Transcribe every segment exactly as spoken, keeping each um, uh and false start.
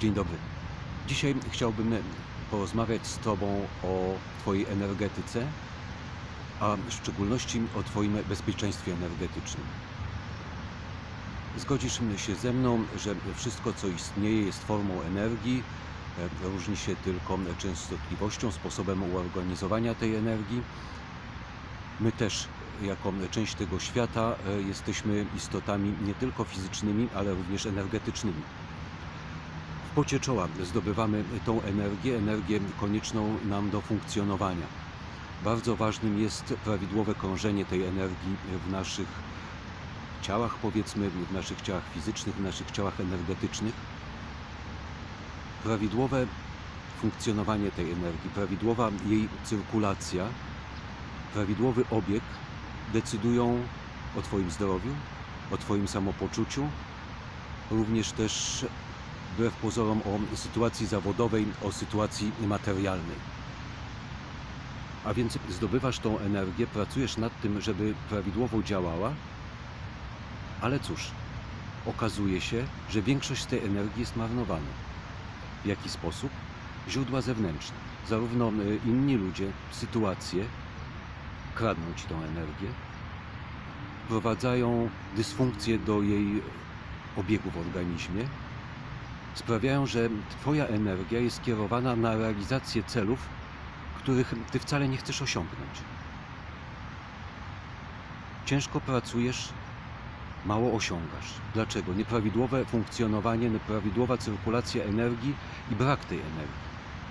Dzień dobry. Dzisiaj chciałbym porozmawiać z Tobą o Twojej energetyce, a w szczególności o Twoim bezpieczeństwie energetycznym. Zgodzisz się ze mną, że wszystko, co istnieje, jest formą energii, różni się tylko częstotliwością, sposobem uorganizowania tej energii. My też, jako część tego świata, jesteśmy istotami nie tylko fizycznymi, ale również energetycznymi. W pocie czoła zdobywamy tą energię, energię konieczną nam do funkcjonowania. Bardzo ważnym jest prawidłowe krążenie tej energii w naszych ciałach, powiedzmy, w naszych ciałach fizycznych, w naszych ciałach energetycznych. Prawidłowe funkcjonowanie tej energii, prawidłowa jej cyrkulacja, prawidłowy obieg decydują o Twoim zdrowiu, o Twoim samopoczuciu, również też wbrew pozorom o sytuacji zawodowej, o sytuacji materialnej. A więc zdobywasz tą energię, pracujesz nad tym, żeby prawidłowo działała, ale cóż, okazuje się, że większość tej energii jest marnowana. W jaki sposób? Źródła zewnętrzne. Zarówno inni ludzie, sytuacje kradną Ci tą energię, wprowadzają dysfunkcję do jej obiegu w organizmie, sprawiają, że Twoja energia jest kierowana na realizację celów, których Ty wcale nie chcesz osiągnąć. Ciężko pracujesz, mało osiągasz. Dlaczego? Nieprawidłowe funkcjonowanie, nieprawidłowa cyrkulacja energii i brak tej energii.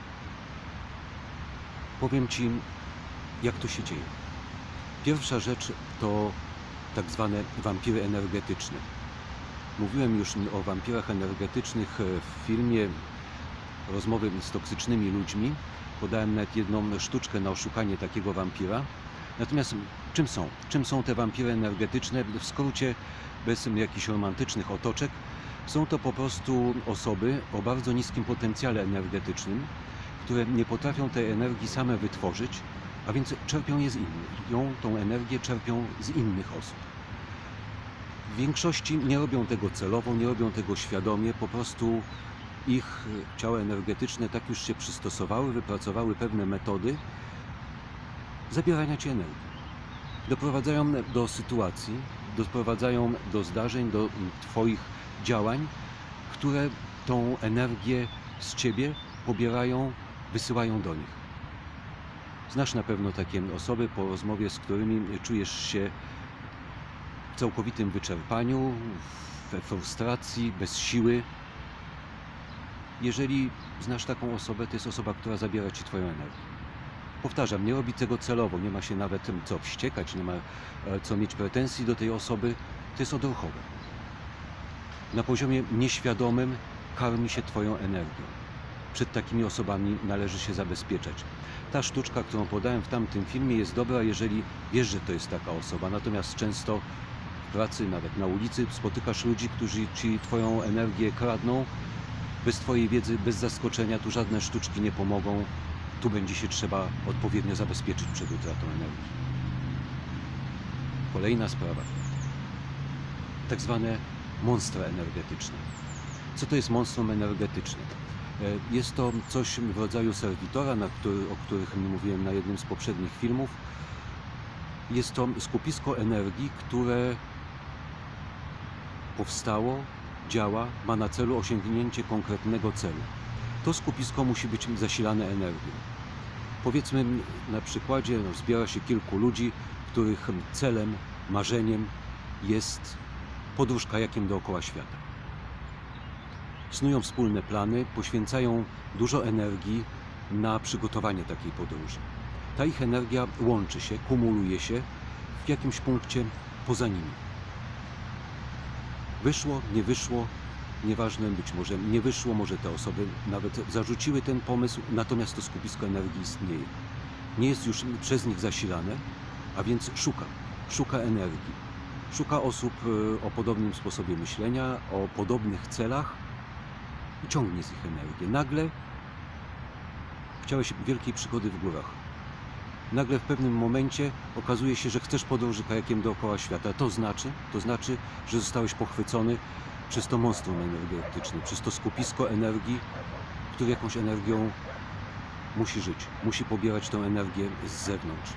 Powiem Ci, jak to się dzieje. Pierwsza rzecz to tak zwane wampiry energetyczne. Mówiłem już o wampirach energetycznych w filmie Rozmowy z toksycznymi ludźmi. Podałem nawet jedną sztuczkę na oszukanie takiego wampira. Natomiast czym są? Czym są te wampiry energetyczne? W skrócie, bez jakichś romantycznych otoczek, są to po prostu osoby o bardzo niskim potencjale energetycznym, które nie potrafią tej energii same wytworzyć, a więc czerpią je z innych. Ją, tą energię czerpią z innych osób. W większości nie robią tego celowo, nie robią tego świadomie, po prostu ich ciała energetyczne tak już się przystosowały, wypracowały pewne metody zabierania Ci energii. Doprowadzają do sytuacji, doprowadzają do zdarzeń, do Twoich działań, które tą energię z Ciebie pobierają, wysyłają do nich. Znasz na pewno takie osoby, po rozmowie z którymi czujesz się w całkowitym wyczerpaniu, we frustracji, bez siły. Jeżeli znasz taką osobę, to jest osoba, która zabiera Ci Twoją energię. Powtarzam, nie robi tego celowo, nie ma się nawet co wściekać, nie ma co mieć pretensji do tej osoby, to jest odruchowe. Na poziomie nieświadomym karmi się Twoją energią. Przed takimi osobami należy się zabezpieczać. Ta sztuczka, którą podałem w tamtym filmie, jest dobra, jeżeli wiesz, że to jest taka osoba. Natomiast często w pracy, nawet na ulicy, spotykasz ludzi, którzy Ci Twoją energię kradną. Bez Twojej wiedzy, bez zaskoczenia, tu żadne sztuczki nie pomogą. Tu będzie się trzeba odpowiednio zabezpieczyć przed utratą energii. Kolejna sprawa. Tak zwane monstra energetyczne. Co to jest monstrum energetyczne? Jest to coś w rodzaju serwitora, na który, o których mówiłem na jednym z poprzednich filmów. Jest to skupisko energii, które powstało, działa, ma na celu osiągnięcie konkretnego celu. To skupisko musi być zasilane energią. Powiedzmy na przykładzie, no, zbiera się kilku ludzi, których celem, marzeniem jest podróż kajakiem dookoła świata. Snują wspólne plany, poświęcają dużo energii na przygotowanie takiej podróży. Ta ich energia łączy się, kumuluje się w jakimś punkcie poza nimi. Wyszło, nie wyszło, nieważne, być może nie wyszło, może te osoby nawet zarzuciły ten pomysł, natomiast to skupisko energii istnieje. Nie jest już przez nich zasilane, a więc szuka, szuka energii. Szuka osób o podobnym sposobie myślenia, o podobnych celach i ciągnie z ich energię. Nagle chciałeś wielkiej przygody w górach. Nagle w pewnym momencie okazuje się, że chcesz podróży kajakiem dookoła świata. To znaczy, to znaczy, że zostałeś pochwycony przez to monstrum energetyczne, przez to skupisko energii, które jakąś energią musi żyć, musi pobierać tę energię z zewnątrz.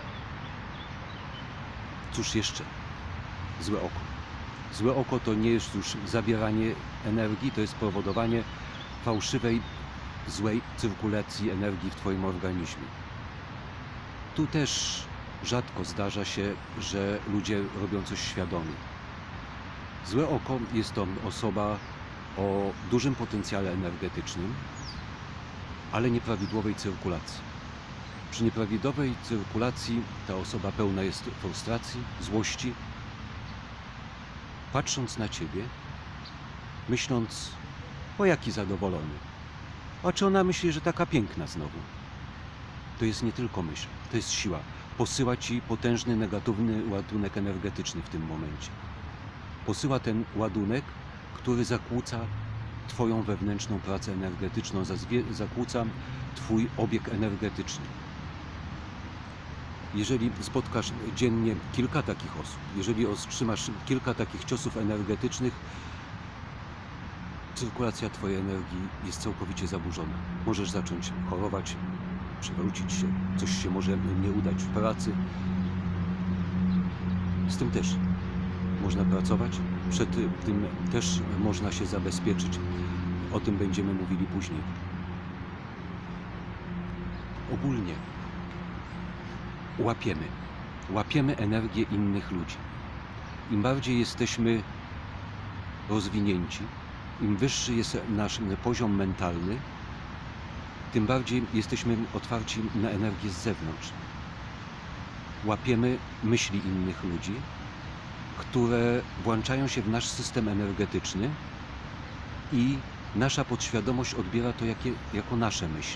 Cóż jeszcze? Złe oko. Złe oko to nie jest już zabieranie energii, to jest powodowanie fałszywej, złej cyrkulacji energii w Twoim organizmie. Tu też rzadko zdarza się, że ludzie robią coś świadomie. Złe oko jest to osoba o dużym potencjale energetycznym, ale nieprawidłowej cyrkulacji. Przy nieprawidłowej cyrkulacji ta osoba pełna jest frustracji, złości. Patrząc na Ciebie, myśląc, o jaki zadowolony. A czy ona myśli, że taka piękna znowu? To jest nie tylko myśl, to jest siła. Posyła Ci potężny, negatywny ładunek energetyczny w tym momencie. Posyła ten ładunek, który zakłóca Twoją wewnętrzną pracę energetyczną, zakłóca Twój obieg energetyczny. Jeżeli spotkasz dziennie kilka takich osób, jeżeli otrzymasz kilka takich ciosów energetycznych, cyrkulacja Twojej energii jest całkowicie zaburzona. Możesz zacząć chorować, przewrócić się, coś się może nie udać w pracy. Z tym też można pracować, przed tym też można się zabezpieczyć. O tym będziemy mówili później. Ogólnie łapiemy, łapiemy energię innych ludzi. Im bardziej jesteśmy rozwinięci, im wyższy jest nasz poziom mentalny, tym bardziej jesteśmy otwarci na energię z zewnątrz. Łapiemy myśli innych ludzi, które włączają się w nasz system energetyczny i nasza podświadomość odbiera to jakie, jako nasze myśli.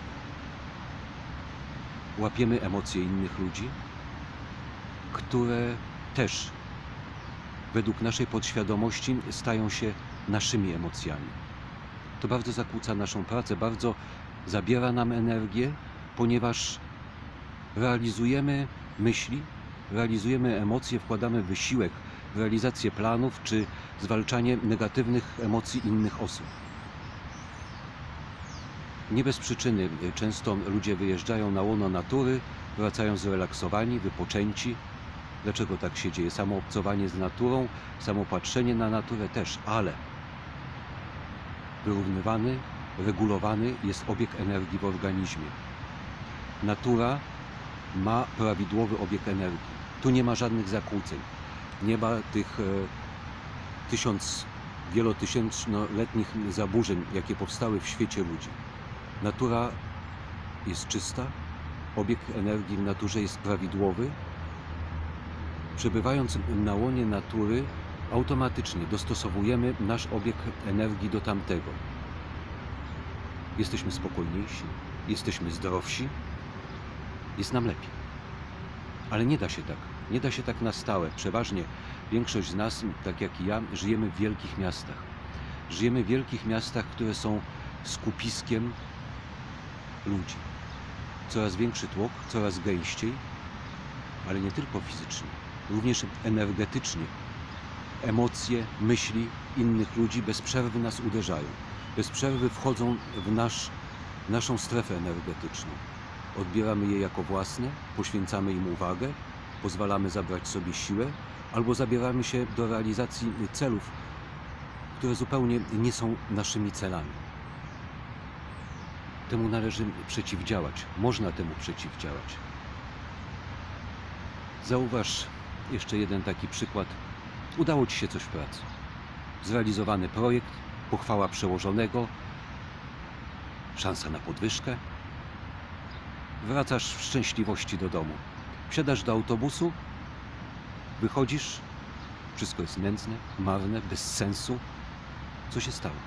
Łapiemy emocje innych ludzi, które też według naszej podświadomości stają się naszymi emocjami. To bardzo zakłóca naszą pracę, bardzo zabiera nam energię, ponieważ realizujemy myśli, realizujemy emocje, wkładamy wysiłek w realizację planów czy zwalczanie negatywnych emocji innych osób. Nie bez przyczyny często ludzie wyjeżdżają na łono natury, wracają zrelaksowani, wypoczęci. Dlaczego tak się dzieje? Samo obcowanie z naturą, samo patrzenie na naturę też, ale wyrównywany, regulowany jest obieg energii w organizmie. Natura ma prawidłowy obieg energii. Tu nie ma żadnych zakłóceń. Nie ma tych e, tysiąc, wielotysięcznoletnich zaburzeń, jakie powstały w świecie ludzi. Natura jest czysta, obieg energii w naturze jest prawidłowy. Przebywając na łonie natury, automatycznie dostosowujemy nasz obieg energii do tamtego. Jesteśmy spokojniejsi, jesteśmy zdrowsi, jest nam lepiej. Ale nie da się tak. Nie da się tak na stałe. Przeważnie większość z nas, tak jak i ja, żyjemy w wielkich miastach. Żyjemy w wielkich miastach, które są skupiskiem ludzi. Coraz większy tłok, coraz gęściej, ale nie tylko fizycznie, również energetycznie. Emocje, myśli innych ludzi bez przerwy nas uderzają. Bez przerwy wchodzą w nasz, naszą strefę energetyczną. Odbieramy je jako własne, poświęcamy im uwagę, pozwalamy zabrać sobie siłę, albo zabieramy się do realizacji celów, które zupełnie nie są naszymi celami. Temu należy przeciwdziałać. Można temu przeciwdziałać. Zauważ jeszcze jeden taki przykład. Udało Ci się coś w pracy. Zrealizowany projekt, pochwała przełożonego, szansa na podwyżkę. Wracasz w szczęśliwości do domu. Wsiadasz do autobusu, wychodzisz, wszystko jest nędzne, marne, bez sensu. Co się stało?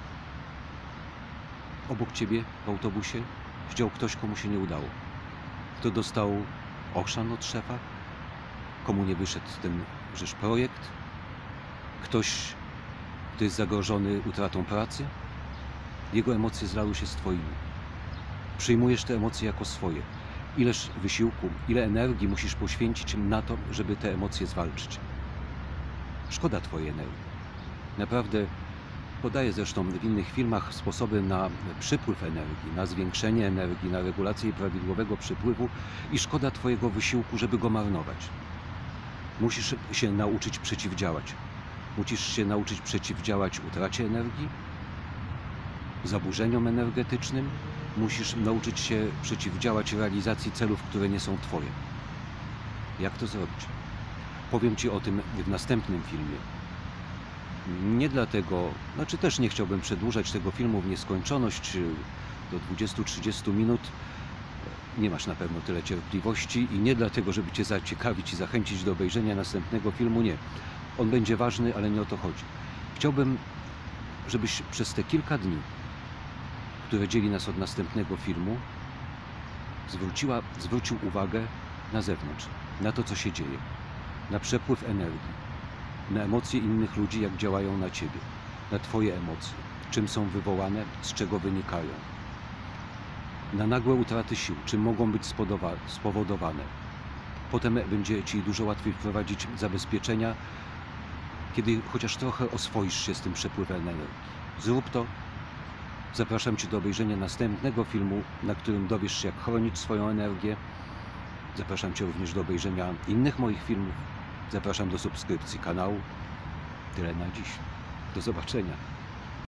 Obok Ciebie w autobusie siedział ktoś, komu się nie udało. Kto dostał ochrzan od szefa, komu nie wyszedł ten rzecz projekt, ktoś, kto jest zagrożony utratą pracy, jego emocje zlały się z Twoimi. Przyjmujesz te emocje jako swoje. Ileż wysiłku, ile energii musisz poświęcić na to, żeby te emocje zwalczyć. Szkoda Twojej energii. Naprawdę Podaję zresztą w innych filmach sposoby na przypływ energii, na zwiększenie energii, na regulację prawidłowego przypływu i szkoda Twojego wysiłku, żeby go marnować. Musisz się nauczyć przeciwdziałać. Musisz się nauczyć przeciwdziałać utracie energii, zaburzeniom energetycznym. Musisz nauczyć się przeciwdziałać realizacji celów, które nie są Twoje. Jak to zrobić? Powiem Ci o tym w następnym filmie. Nie dlatego, znaczy też nie chciałbym przedłużać tego filmu w nieskończoność do dwudziestu trzydziestu minut. Nie masz na pewno tyle cierpliwości i nie dlatego, żeby Cię zaciekawić i zachęcić do obejrzenia następnego filmu, nie. On będzie ważny, ale nie o to chodzi. Chciałbym, żebyś przez te kilka dni, które dzieli nas od następnego filmu, zwróciła, zwrócił uwagę na zewnątrz, na to, co się dzieje, na przepływ energii, na emocje innych ludzi, jak działają na Ciebie, na Twoje emocje, czym są wywołane, z czego wynikają, na nagłe utraty sił, czym mogą być spowodowane. Potem będzie Ci dużo łatwiej wprowadzić zabezpieczenia, kiedy chociaż trochę oswoisz się z tym przepływem energii. Zrób to. Zapraszam Cię do obejrzenia następnego filmu, na którym dowiesz się, jak chronić swoją energię. Zapraszam Cię również do obejrzenia innych moich filmów. Zapraszam do subskrypcji kanału. Tyle na dziś. Do zobaczenia.